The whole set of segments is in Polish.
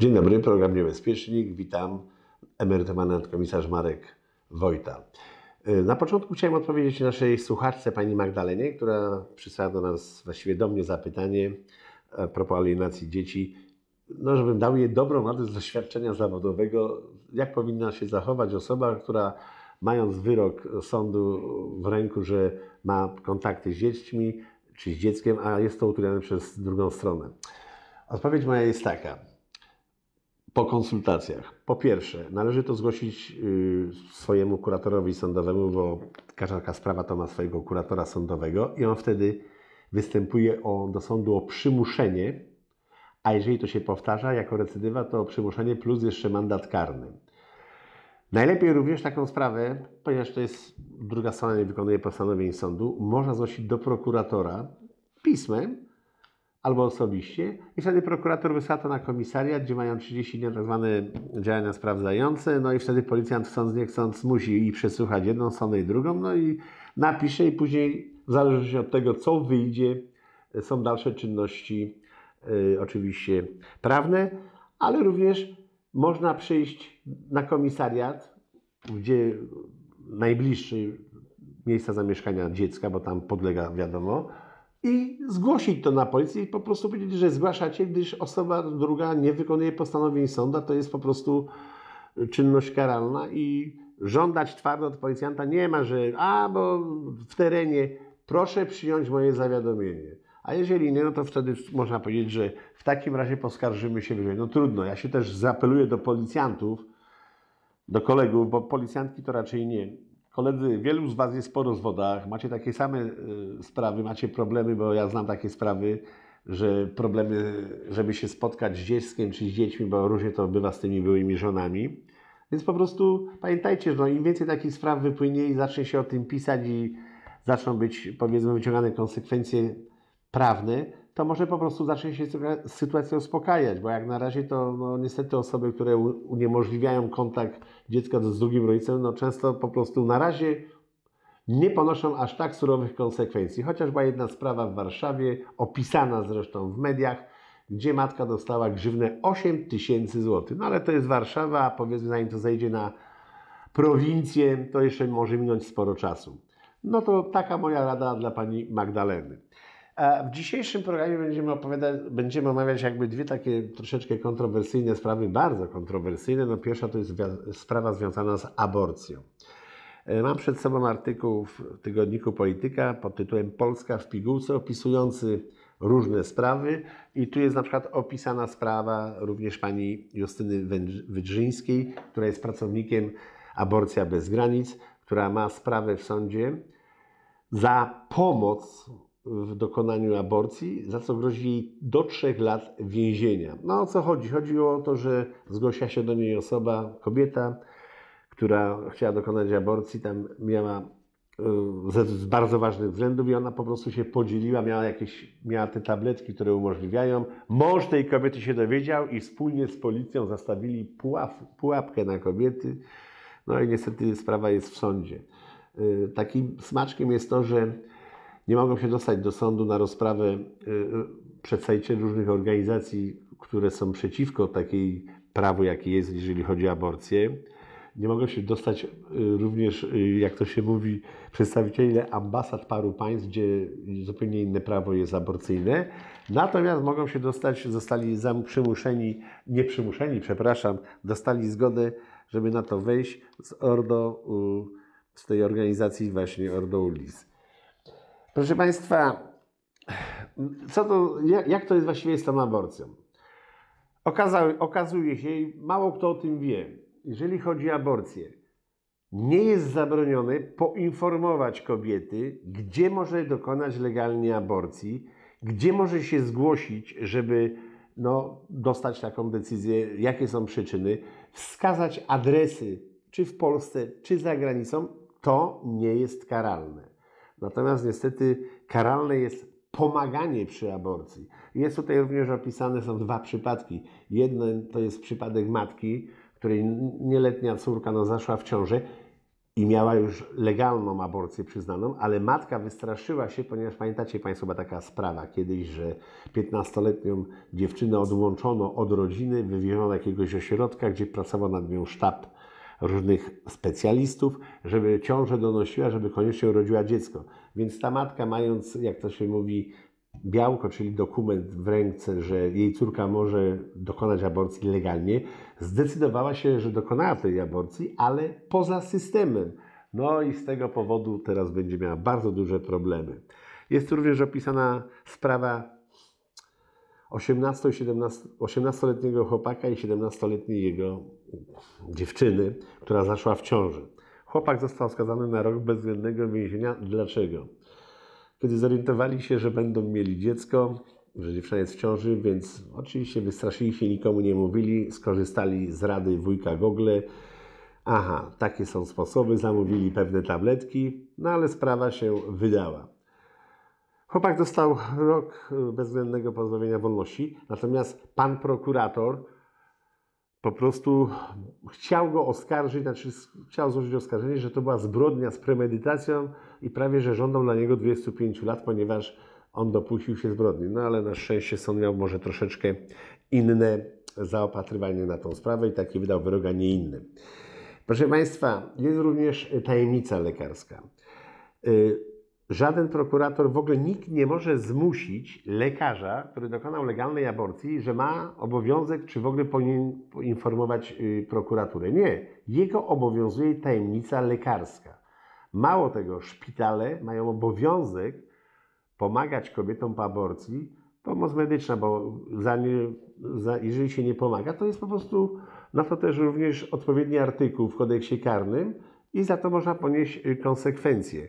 Dzień dobry, program Niebezpiecznik. Witam, emerytowany nadkomisarz Marek Wojta. Na początku chciałem odpowiedzieć naszej słuchaczce, pani Magdalenie, która przysłała do nas, właściwie do mnie zapytanie a propos alienacji dzieci. No, żebym dał jej dobrą radę z doświadczenia zawodowego, jak powinna się zachować osoba, która mając wyrok sądu w ręku, że ma kontakty z dziećmi czy z dzieckiem, a jest to utrudnione przez drugą stronę. Odpowiedź moja jest taka. Po konsultacjach. Po pierwsze, należy to zgłosić swojemu kuratorowi sądowemu, bo każda taka sprawa to ma swojego kuratora sądowego i on wtedy występuje do sądu o przymuszenie, a jeżeli to się powtarza jako recydywa, to o przymuszenie plus jeszcze mandat karny. Najlepiej również taką sprawę, ponieważ to jest druga strona nie wykonuje postanowień sądu, można zgłosić do prokuratora pismem, albo osobiście i wtedy prokurator wysyła to na komisariat, gdzie mają 30 dni tak zwane działania sprawdzające, no i wtedy policjant chcąc nie chcąc musi i przesłuchać jedną stronę i drugą, no i napisze i później w zależności od tego, co wyjdzie, są dalsze czynności oczywiście prawne, ale również można przyjść na komisariat, gdzie najbliższy miejsca zamieszkania dziecka, bo tam podlega wiadomo, i zgłosić to na policję i po prostu powiedzieć, że zgłaszacie, gdyż osoba druga nie wykonuje postanowień sądu, to jest po prostu czynność karalna i żądać twardo od policjanta nie ma, że bo w terenie proszę przyjąć moje zawiadomienie. A jeżeli nie, no to wtedy można powiedzieć, że w takim razie poskarżymy się wyżej. No trudno, ja się też zaapeluję do policjantów, do kolegów, bo policjantki to raczej nie. Koledzy, wielu z Was jest po rozwodach, macie takie same sprawy, macie problemy, bo ja znam takie sprawy, że problemy, żeby się spotkać z dzieckiem czy z dziećmi, bo różnie to bywa z tymi byłymi żonami. Więc po prostu pamiętajcie, że im więcej takich spraw wypłynie i zacznie się o tym pisać i zaczną być, powiedzmy, wyciągane konsekwencje prawne, to może po prostu zacznie się sytuacja uspokajać, bo jak na razie to niestety osoby, które uniemożliwiają kontakt dziecka z drugim rodzicem, często po prostu na razie nie ponoszą aż tak surowych konsekwencji. Chociaż była jedna sprawa w Warszawie, opisana zresztą w mediach, gdzie matka dostała grzywnę 8 000 złotych. No ale to jest Warszawa, a powiedzmy zanim to zejdzie na prowincję, to jeszcze może minąć sporo czasu. No to taka moja rada dla pani Magdaleny. A w dzisiejszym programie będziemy omawiać jakby dwie takie troszeczkę kontrowersyjne sprawy, bardzo kontrowersyjne. No pierwsza to jest sprawa związana z aborcją. Mam przed sobą artykuł w tygodniku Polityka pod tytułem Polska w pigułce, opisujący różne sprawy i tu jest na przykład opisana sprawa również pani Justyny Wydrzyńskiej, która jest pracownikiem Aborcja Bez Granic, która ma sprawę w sądzie za pomoc w dokonaniu aborcji, za co grozi jej do 3 lat więzienia. No o co chodzi? Chodzi o to, że zgłosiła się do niej osoba, kobieta, która chciała dokonać aborcji, tam miała z bardzo ważnych względów i ona po prostu się podzieliła, miała te tabletki, które umożliwiają. Mąż tej kobiety się dowiedział i wspólnie z policją zastawili pułapkę na kobiety. No i niestety sprawa jest w sądzie. Takim smaczkiem jest to, że nie mogą się dostać do sądu na rozprawę przedstawiciele różnych organizacji, które są przeciwko takiej prawu, jakie jest, jeżeli chodzi o aborcję. Nie mogą się dostać również, jak to się mówi, przedstawiciele ambasad paru państw, gdzie zupełnie inne prawo jest aborcyjne. Natomiast mogą się dostać, zostali dostali zgodę, żeby na to wejść z tej organizacji właśnie Ordo Ulis. Proszę Państwa, jak to jest właściwie z tą aborcją? Okazuje się, i mało kto o tym wie, jeżeli chodzi o aborcję, nie jest zabronione poinformować kobiety, gdzie może dokonać legalnie aborcji, gdzie może się zgłosić, żeby dostać taką decyzję, jakie są przyczyny, wskazać adresy, czy w Polsce, czy za granicą, to nie jest karalne. Natomiast niestety karalne jest pomaganie przy aborcji. Jest tutaj również opisane, są 2 przypadki. Jeden to jest przypadek matki, której nieletnia córka zaszła w ciążę. i miała już legalną aborcję przyznaną, ale matka wystraszyła się, ponieważ pamiętacie Państwo, była taka sprawa kiedyś, że 15-letnią dziewczynę odłączono od rodziny, wywieziono do jakiegoś ośrodka, gdzie pracował nad nią sztab różnych specjalistów, żeby ciążę donosiła, żeby koniecznie urodziła dziecko. Więc ta matka, mając, jak to się mówi, białko, czyli dokument w ręce, że jej córka może dokonać aborcji legalnie, zdecydowała się, że dokonała tej aborcji, ale poza systemem. No i z tego powodu teraz będzie miała bardzo duże problemy. Jest tu również opisana sprawa 18-letniego chłopaka i 17-letniej jego dziewczyny, która zaszła w ciąży. Chłopak został skazany na rok bezwzględnego więzienia. Dlaczego? Kiedy zorientowali się, że będą mieli dziecko, że dziewczyna jest w ciąży, więc oczywiście wystraszyli się, nikomu nie mówili, skorzystali z rady wujka Gogle. Aha, takie są sposoby, zamówili pewne tabletki, no ale sprawa się wydała. Chłopak dostał rok bezwzględnego pozbawienia wolności, natomiast pan prokurator po prostu chciał go oskarżyć, chciał złożyć oskarżenie, że to była zbrodnia z premedytacją i prawie, że żądał dla niego 25 lat, ponieważ on dopuścił się zbrodni. No ale na szczęście sąd miał może troszeczkę inne zaopatrywanie na tą sprawę i taki wydał wyrok, a nie inny. Proszę Państwa, jest również tajemnica lekarska. Żaden prokurator, w ogóle nikt nie może zmusić lekarza, który dokonał legalnej aborcji, że ma obowiązek, czy w ogóle powinien poinformować prokuraturę. Nie. Jego obowiązuje tajemnica lekarska. Mało tego, szpitale mają obowiązek pomagać kobietom po aborcji, pomoc medyczna, bo jeżeli się nie pomaga, to jest po prostu na to też również odpowiedni artykuł w kodeksie karnym i za to można ponieść konsekwencje.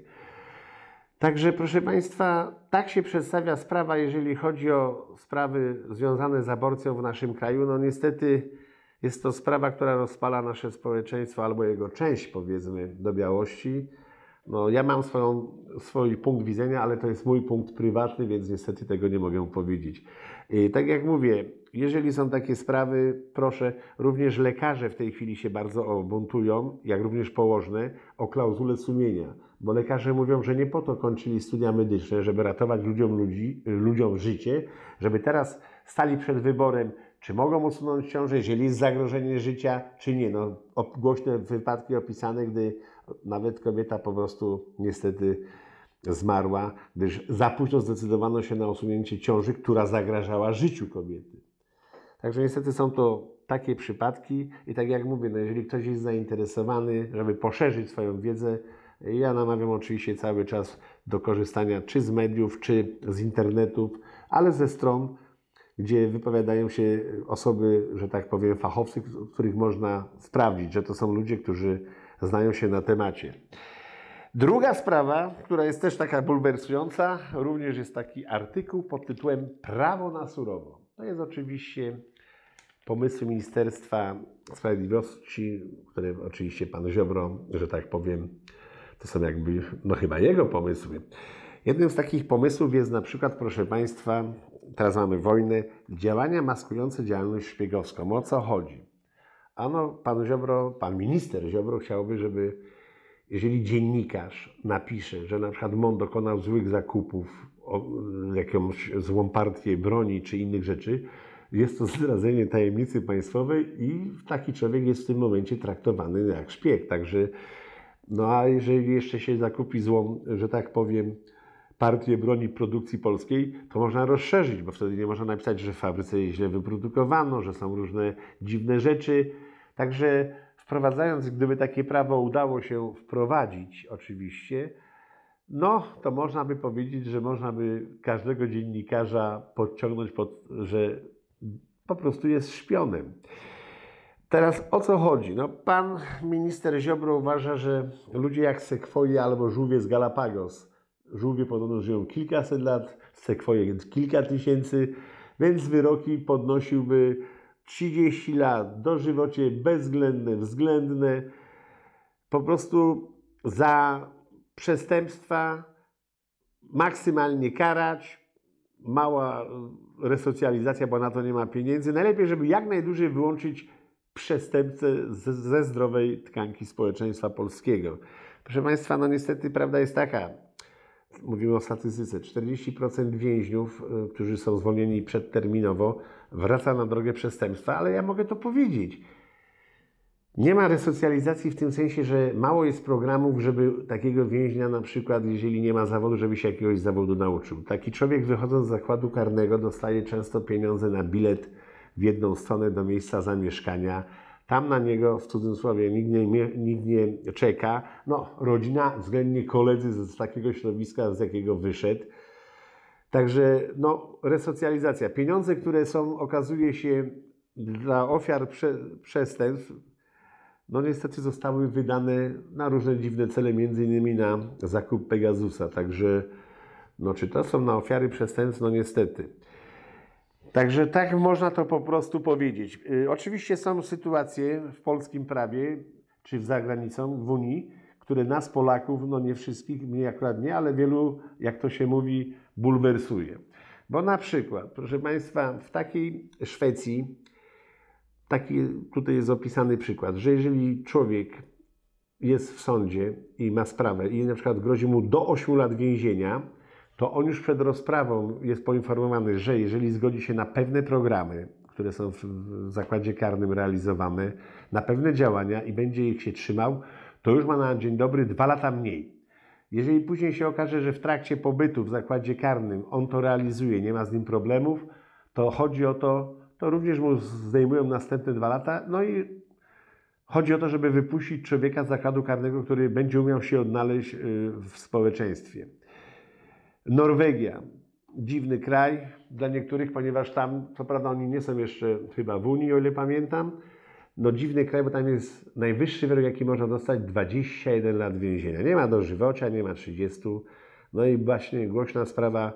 Także, proszę Państwa, tak się przedstawia sprawa, jeżeli chodzi o sprawy związane z aborcją w naszym kraju. No niestety jest to sprawa, która rozpala nasze społeczeństwo, albo jego część, powiedzmy, do białości. No, ja mam swój punkt widzenia, ale to jest mój punkt prywatny, więc niestety tego nie mogę powiedzieć. I tak jak mówię, jeżeli są takie sprawy, proszę, również lekarze w tej chwili się bardzo buntują, jak również położne, o klauzulę sumienia. Bo lekarze mówią, że nie po to kończyli studia medyczne, żeby ratować ludziom życie, żeby teraz stali przed wyborem, czy mogą usunąć ciążę, jeżeli jest zagrożenie życia, czy nie. No, głośne wypadki opisane, gdy nawet kobieta po prostu niestety zmarła, gdyż za późno zdecydowano się na usunięcie ciąży, która zagrażała życiu kobiety. Także niestety są to takie przypadki i tak jak mówię, no jeżeli ktoś jest zainteresowany, żeby poszerzyć swoją wiedzę, ja namawiam oczywiście cały czas do korzystania czy z mediów, czy z internetów, ale ze stron, gdzie wypowiadają się osoby, że tak powiem, fachowcy, których można sprawdzić, że to są ludzie, którzy znają się na temacie. Druga sprawa, która jest też taka bulwersująca, również jest taki artykuł pod tytułem Prawo na surowo. To jest oczywiście pomysły Ministerstwa Sprawiedliwości, które oczywiście pan Ziobro, że tak powiem, to są jakby, no chyba jego pomysły. Jednym z takich pomysłów jest na przykład, proszę Państwa, teraz mamy wojnę, działania maskujące działalność szpiegowską. O co chodzi? Ano, pan minister Ziobro chciałby, żeby jeżeli dziennikarz napisze, że na przykład MON dokonał złych zakupów, jakąś złą partię broni czy innych rzeczy, jest to zdradzenie tajemnicy państwowej i taki człowiek jest w tym momencie traktowany jak szpieg. Także, no a jeżeli jeszcze się zakupi złą, że tak powiem, partię broni produkcji polskiej, to można rozszerzyć, bo wtedy nie można napisać, że w fabryce źle wyprodukowano, że są różne dziwne rzeczy. Także wprowadzając, gdyby takie prawo udało się wprowadzić oczywiście, no to można by powiedzieć, że można by każdego dziennikarza podciągnąć że po prostu jest szpionem. Teraz o co chodzi? No, pan minister Ziobro uważa, że ludzie jak sekwoje albo żółwie z Galapagos, żółwie podobno żyją kilkaset lat, sekwoje kilka tysięcy, więc wyroki podnosiłby 30 lat, dożywocie bezwzględne, względne, po prostu za przestępstwa maksymalnie karać, mała resocjalizacja, bo na to nie ma pieniędzy. Najlepiej, żeby jak najdłużej wyłączyć przestępcę ze zdrowej tkanki społeczeństwa polskiego. Proszę Państwa, no niestety prawda jest taka, mówimy o statystyce, 40% więźniów, którzy są zwolnieni przedterminowo, wraca na drogę przestępstwa, ale ja mogę to powiedzieć. Nie ma resocjalizacji w tym sensie, że mało jest programów, żeby takiego więźnia na przykład, jeżeli nie ma zawodu, żeby się jakiegoś zawodu nauczył. Taki człowiek wychodząc z zakładu karnego dostaje często pieniądze na bilet w jedną stronę do miejsca zamieszkania. Tam na niego, w cudzysłowie, nikt nie czeka. No, rodzina, względnie koledzy z takiego środowiska, z jakiego wyszedł. Także no, resocjalizacja. Pieniądze, które są, okazuje się, dla ofiar przestępstw, no niestety zostały wydane na różne dziwne cele, między innymi na zakup Pegasusa. Także, no czy to są na ofiary przestępstw? No niestety. Także tak można to po prostu powiedzieć. Oczywiście są sytuacje w polskim prawie, czy za granicą, w Unii, które nas Polaków, no nie wszystkich, mnie akurat nie, ale wielu, jak to się mówi, bulwersuje. Bo na przykład, proszę Państwa, w takiej Szwecji, tutaj jest opisany przykład, że jeżeli człowiek jest w sądzie i ma sprawę i na przykład grozi mu do 8 lat więzienia, to on już przed rozprawą jest poinformowany, że jeżeli zgodzi się na pewne programy, które są w zakładzie karnym realizowane, na pewne działania i będzie ich się trzymał, to już ma na dzień dobry 2 lata mniej. Jeżeli później się okaże, że w trakcie pobytu w zakładzie karnym on to realizuje, nie ma z nim problemów, to chodzi o to również mu zdejmują następne 2 lata. No i chodzi o to, żeby wypuścić człowieka z zakładu karnego, który będzie umiał się odnaleźć w społeczeństwie. Norwegia. Dziwny kraj dla niektórych, ponieważ tam, co prawda oni nie są jeszcze chyba w Unii, o ile pamiętam. No dziwny kraj, bo tam jest najwyższy wyrok, jaki można dostać, 21 lat więzienia. Nie ma dożywocia, nie ma 30. No i właśnie głośna sprawa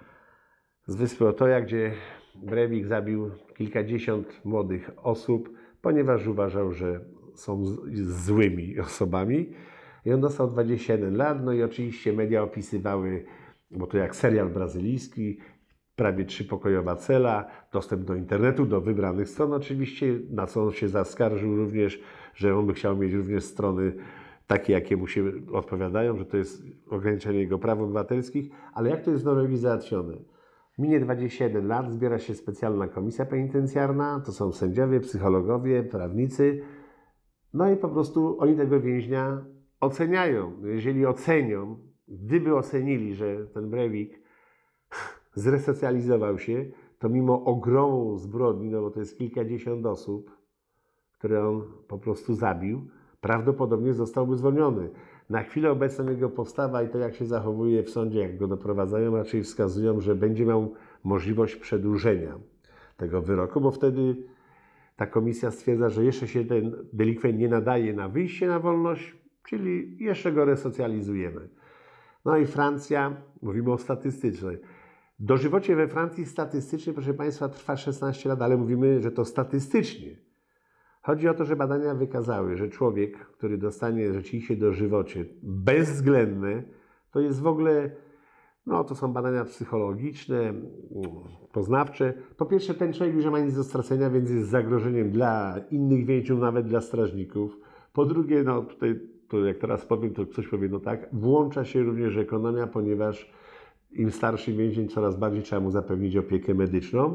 z wyspy Otoja, gdzie Breivik zabił kilkadziesiąt młodych osób, ponieważ uważał, że są złymi osobami. I on dostał 21 lat, no i oczywiście media opisywały, bo to jak serial brazylijski, prawie 3-pokojowa cela, dostęp do internetu, do wybranych stron oczywiście, na co on się zaskarżył również, że on by chciał mieć również strony takie, jakie mu się odpowiadają, że to jest ograniczenie jego praw obywatelskich, ale jak to jest w Norwegii załatwione? Minie 21 lat, zbiera się specjalna komisja penitencjarna, to są sędziowie, psychologowie, prawnicy, no i po prostu oni tego więźnia oceniają. Jeżeli ocenią, gdyby ocenili, że ten Breivik zresocjalizował się, to mimo ogromu zbrodni, no bo to jest kilkadziesiąt osób, które on po prostu zabił, prawdopodobnie zostałby zwolniony. Na chwilę obecną jego postawa i to, jak się zachowuje w sądzie, jak go doprowadzają, raczej wskazują, że będzie miał możliwość przedłużenia tego wyroku, bo wtedy ta komisja stwierdza, że jeszcze się ten delikwent nie nadaje na wyjście na wolność, czyli jeszcze go resocjalizujemy. No i Francja, mówimy o statystycznej. Dożywocie we Francji statystycznie, proszę Państwa, trwa 16 lat, ale mówimy, że to statystycznie. Chodzi o to, że badania wykazały, że człowiek, który dostanie rzeczywiście dożywocie bezwzględne, to jest w ogóle, no to są badania psychologiczne, poznawcze. Po pierwsze, ten człowiek już nie ma nic do stracenia, więc jest zagrożeniem dla innych więźniów, nawet dla strażników. Po drugie, no tutaj, to jak teraz powiem, to ktoś powie, no tak, włącza się również ekonomia, ponieważ im starszy więzień, coraz bardziej trzeba mu zapewnić opiekę medyczną.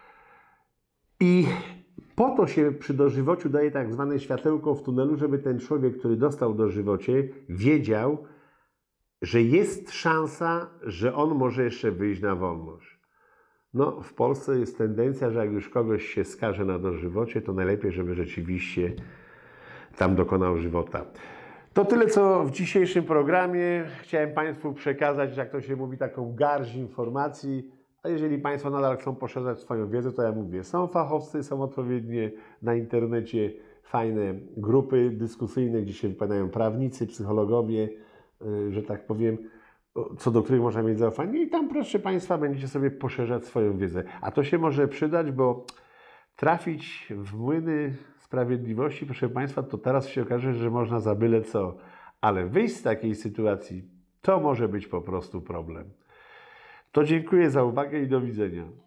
I po to się przy dożywociu daje tak zwane światełko w tunelu, żeby ten człowiek, który dostał dożywocie, wiedział, że jest szansa, że on może jeszcze wyjść na wolność. No, w Polsce jest tendencja, że jak już kogoś się skaże na dożywocie, to najlepiej, żeby rzeczywiście tam dokonał żywota. To tyle, co w dzisiejszym programie. Chciałem Państwu przekazać, jak to się mówi, taką garść informacji. A jeżeli Państwo nadal chcą poszerzać swoją wiedzę, to ja mówię, są fachowcy, są odpowiednie na internecie fajne grupy dyskusyjne, gdzie się wypowiadają prawnicy, psychologowie, że tak powiem, co do których można mieć zaufanie. I tam, proszę Państwa, będziecie sobie poszerzać swoją wiedzę. A to się może przydać, bo trafić w młyny sprawiedliwości, proszę Państwa, to teraz się okaże, że można za byle co. Ale wyjść z takiej sytuacji, to może być po prostu problem. To dziękuję za uwagę i do widzenia.